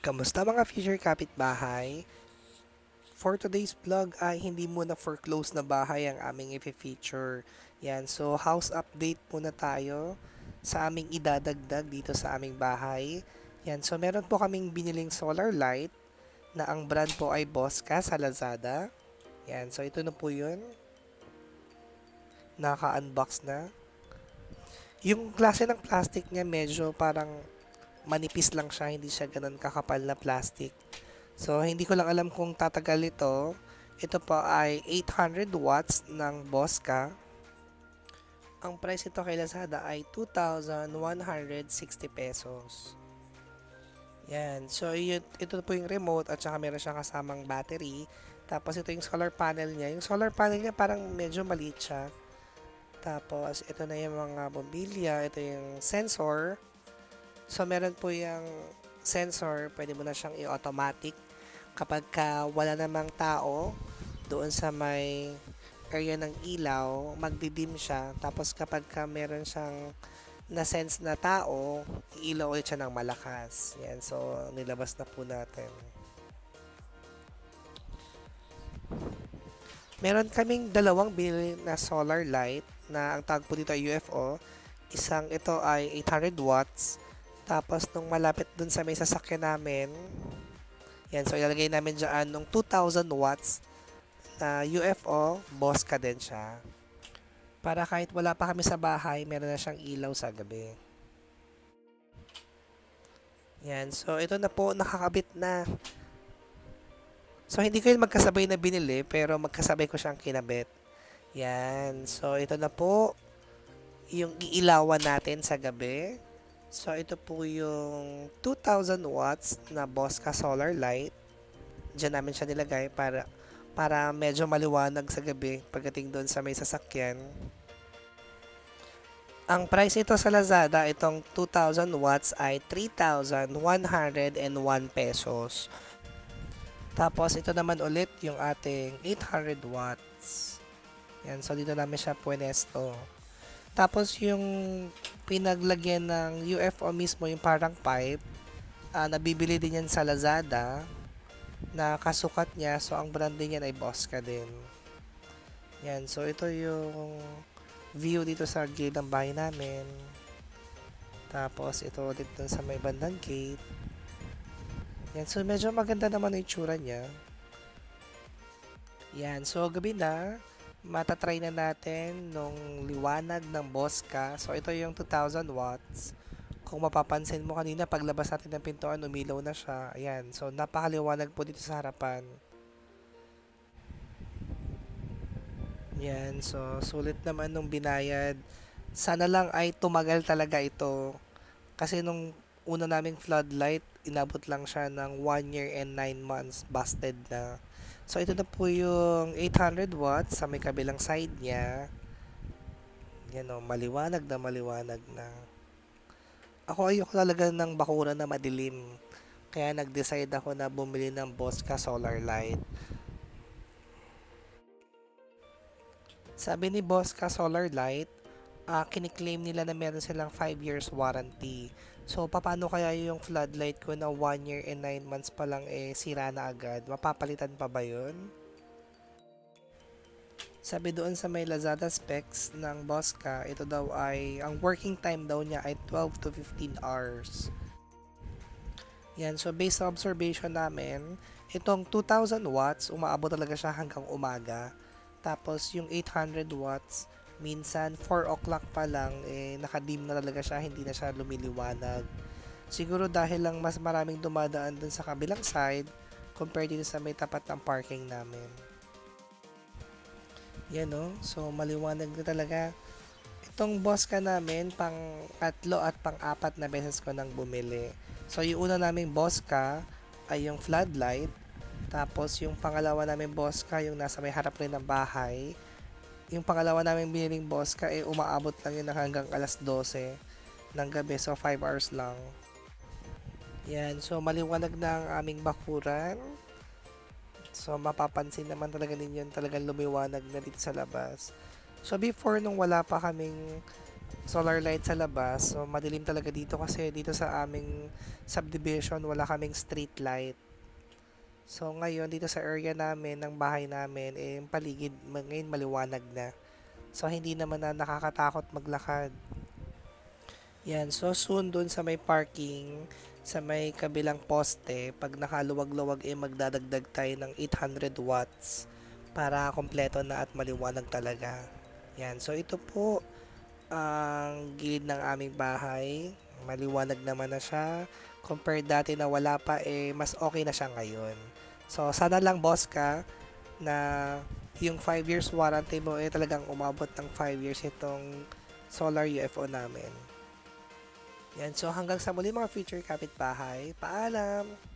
Kamusta mga future kapitbahay? For today's vlog ay hindi muna foreclosed na bahay ang aming i-feature. Yan, so house update muna tayo sa aming idadagdag dito sa aming bahay. Yan, so meron po kaming biniling solar light na ang brand po ay Bosca sa Lazada. Yan, so ito na po yun. Naka-unbox na. Yung klase ng plastic niya medyo parang manipis lang siya, hindi siya ganun kakapal na plastic. So, hindi ko lang alam kung tatagal ito. Ito po ay 800 watts ng Bosca. Ang price ito kay Lazada ay 2,160 pesos. Yan. So, ito po yung remote at saka meron siyang kasamang battery. Tapos, ito yung solar panel niya. Yung solar panel niya parang medyo maliit siya. Tapos, ito na yung mga bombilya. Ito yung sensor. So, meron po yung sensor. Pwede mo na siyang i-automatic kapag wala namang tao doon sa may area ng ilaw, magdidim siya. Tapos kapag meron siyang na-sense na tao, ilaw ulit siya ng malakas. Yan, so nilabas na po natin. Meron kaming dalawang binili na solar light na ang tawag po dito ay UFO. Isang ito ay 800 watts. Tapos nung malapit dun sa may sasakyan namin, yan, so ilalagay namin dyan nung 2,000 watts na UFO, Bosca din siya. Para kahit wala pa kami sa bahay, meron na siyang ilaw sa gabi. Yan, so ito na po, nakakabit na. So hindi ko yun magkasabay na binili, pero magkasabay ko siyang kinabit. Yan, so ito na po, yung iilawan natin sa gabi. So, ito po yung 2,000 watts na Bosca solar light. Diyan namin siya nilagay para medyo maliwanag sa gabi pagdating doon sa may sasakyan. Ang price ito sa Lazada, itong 2,000 watts ay 3,101 pesos. Tapos, ito naman ulit yung ating 800 watts. Yan, so dito namin siya puenesto. Tapos yung pinaglagyan ng UFO mismo, yung parang pipe, nabibili din yan sa Lazada na kasukat niya. So, ang brand din yan ay Bosca din. Yan. So, ito yung view dito sa gate ng bahay namin. Tapos, ito ulit dun sa may bandang gate. Yan. So, medyo maganda naman yung itsura niya. Yan. So, gabi na. Matatry na natin nung liwanag ng Bosca. So, ito yung 2,000 watts. Kung mapapansin mo kanina, paglabas natin ng pintuan, umilaw na siya. Ayan. So, napakaliwanag po dito sa harapan. Yan. So, sulit naman nung binayad. Sana lang ay tumagal talaga ito. Kasi nung una naming floodlight, inabot lang siya ng 1 year and 9 months. Busted na. So, ito na po yung 800 watts sa may kabilang side niya. Yan o, maliwanag na maliwanag na. Ako ayoko talaga ng bakuran na madilim. Kaya nag-decide ako na bumili ng Bosca Solar Light. Sabi ni Bosca Solar Light, kiniklaim nila na meron silang 5 years warranty. So, paano kaya yung floodlight ko na 1 year and 9 months pa lang sira na agad? Mapapalitan pa ba yun? Sabi doon sa may Lazada specs ng Bosca, ito daw ay, ang working time daw niya ay 12 to 15 hours. Yan, so based sa observation namin, itong 2,000 watts, umaabot talaga siya hanggang umaga. Tapos yung 800 watts, minsan 4 o'clock pa lang, nakadim na talaga siya, hindi na siya lumiliwanag. Siguro dahil lang mas maraming dumadaan dun sa kabilang side, compared dito sa may tapat ng parking namin. Yan no, so maliwanag na talaga. Itong Bosca namin, pang 3 at pang 4 na beses ko nang bumili. So yung una naming Bosca ay yung floodlight. Tapos yung pangalawa namin Bosca, yung nasa may harap rin ng bahay. Yung pangalawa namin biniling Bosca, umaabot lang yun hanggang alas 12 ng gabi. So 5 hours lang. Yan, so maliwanag na ang aming bakuran. So mapapansin naman talaga ninyo talagang lumiwanag na dito sa labas. So before nung wala pa kaming solar light sa labas. So, madilim talaga dito kasi dito sa aming subdivision, wala kaming street light. So, ngayon, dito sa area namin, ng bahay namin, yung paligid, ngayon maliwanag na. So, hindi naman na nakakatakot maglakad. Yan, so soon dun sa may parking, sa may kabilang poste, pag nakaluwag-luwag magdadagdag tayo ng 800 watts para kompleto na at maliwanag talaga. Yan, so ito po ang gilid ng aming bahay. Maliwanag naman na siya. Compared dati na wala pa, mas okay na siya ngayon. So, sana lang boss ka na yung 5 years warranty mo talagang umabot ng 5 years itong solar UFO namin. Yan, so hanggang sa muli mga future kapitbahay. Paalam!